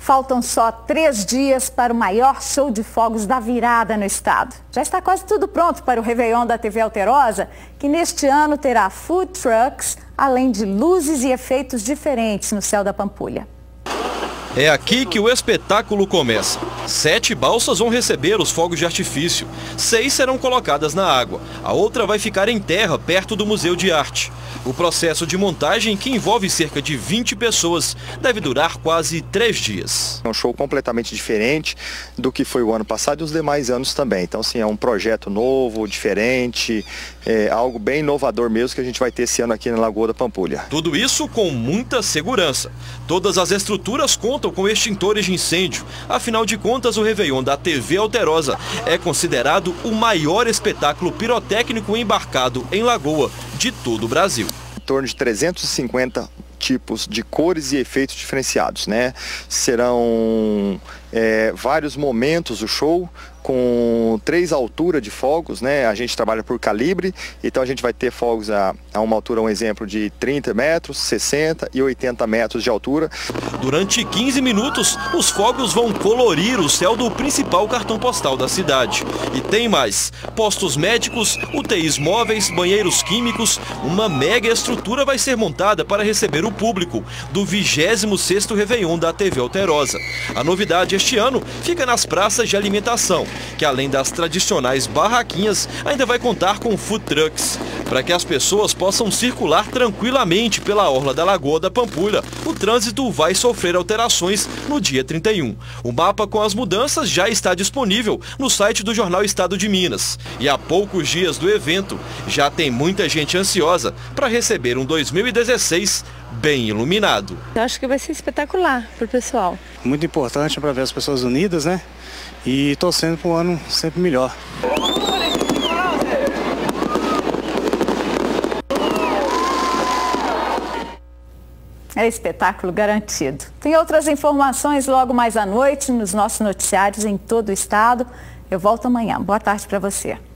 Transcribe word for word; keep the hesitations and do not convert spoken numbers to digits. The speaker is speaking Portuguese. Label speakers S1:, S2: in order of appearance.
S1: Faltam só três dias para o maior show de fogos da virada no estado. Já está quase tudo pronto para o Réveillon da T V Alterosa, que neste ano terá food trucks, além de luzes e efeitos diferentes no céu da Pampulha.
S2: É aqui que o espetáculo começa. Sete balsas vão receber os fogos de artifício. Seis serão colocadas na água. A outra vai ficar em terra, perto do Museu de Arte. O processo de montagem, que envolve cerca de vinte pessoas, deve durar quase três dias.
S3: É um show completamente diferente do que foi o ano passado e os demais anos também. Então, assim, é um projeto novo, diferente, é algo bem inovador mesmo que a gente vai ter esse ano aqui na Lagoa da Pampulha.
S2: Tudo isso com muita segurança. Todas as estruturas contam com extintores de incêndio. Afinal de contas, o Réveillon da T V Alterosa é considerado o maior espetáculo pirotécnico embarcado em Lagoa de todo o Brasil.
S3: Em torno de trezentos e cinquenta tipos de cores e efeitos diferenciados, né? Serão é, vários momentos do show, com três alturas de fogos, né? A gente trabalha por calibre, então a gente vai ter fogos a, a uma altura, um exemplo, de trinta metros, sessenta e oitenta metros de altura.
S2: Durante quinze minutos, os fogos vão colorir o céu do principal cartão postal da cidade. E tem mais: postos médicos, U T Is móveis, banheiros químicos, uma mega estrutura vai ser montada para receber o público do vigésimo sexto Réveillon da T V Alterosa. A novidade este ano fica nas praças de alimentação, que além das tradicionais barraquinhas, ainda vai contar com food trucks, para que as pessoas possam circular tranquilamente pela orla da Lagoa da Pampulha. O trânsito vai sofrer alterações no dia trinta e um. O mapa com as mudanças já está disponível no site do Jornal Estado de Minas. E há poucos dias do evento, já tem muita gente ansiosa para receber um dois mil e dezesseis bem iluminado.
S4: Eu acho que vai ser espetacular para o pessoal.
S5: Muito importante para ver as pessoas unidas, né? E torcendo para um ano sempre melhor.
S1: É espetáculo garantido. Tem outras informações logo mais à noite nos nossos noticiários em todo o estado. Eu volto amanhã. Boa tarde para você.